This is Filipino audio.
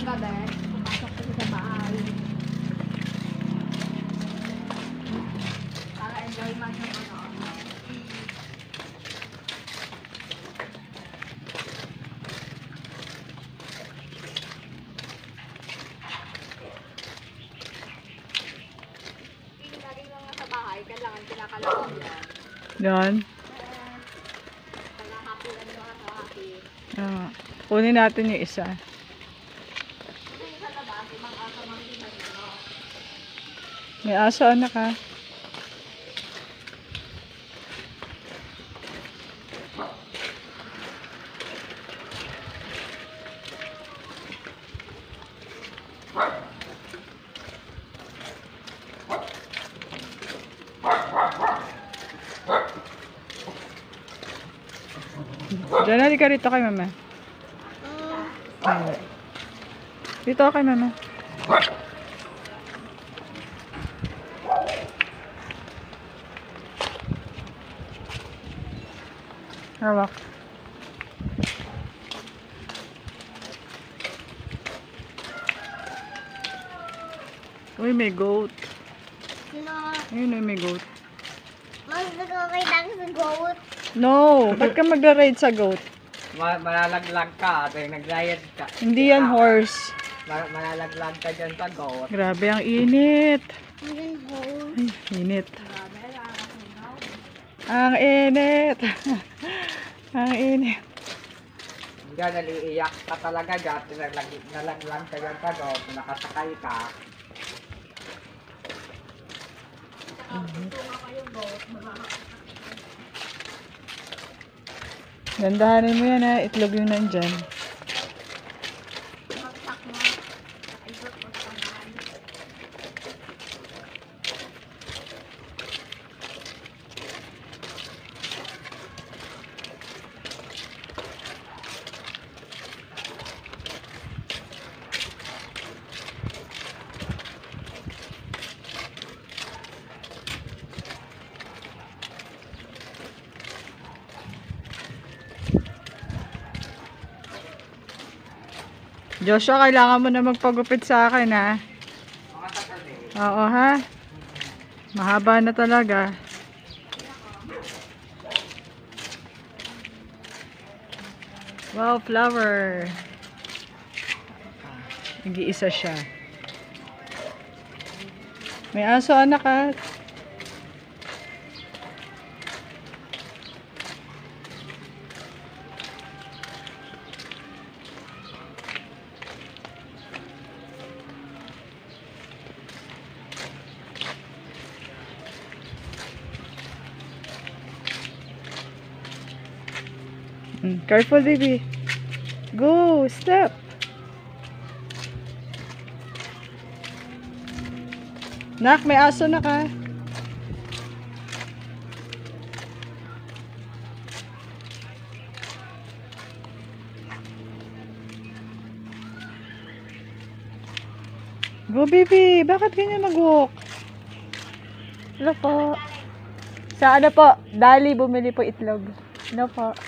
gabi, pumasok ko sa bahay. Para enjoy man yung ano. Galing lang sa bahay, kailangan kinakalawang yan. Yan. Pagkakapulan yung mga happy. Kunin natin yung isa. May aso, anak, ha? Diyan, halika rito kay mama. Dito kay mama. Hawak. Uy, may goat. Ayun, may goat. Mas nagkakita sa goat. No, ba't ka magra-ride sa goat? Malalaglag ka, at nag-ride ka. Hindi yan horse. Malalaglag ka dyan sa goat. Grabe, ang init. Hanggang hole. Ay, init. Ang init. Ang init. Diyan, naliiyak ka talaga dyan. Nalaglag ka dyan sa goat. Nakasakay ka. Gandahanin mo yan, ha. Itlog yung nandyan. Joshua, kailangan mo na magpagupit sa akin, ha? Oo, ha? Mahaba na talaga. Wow, flower. Nag-iisa siya. May aso, anak, ha? Careful, baby. Go, step. Nak, may aso na ka. Go, baby. Bakit ganyan mag-walk? Hello po. Sa ano po? Dali, bumili po itlog. Hello po.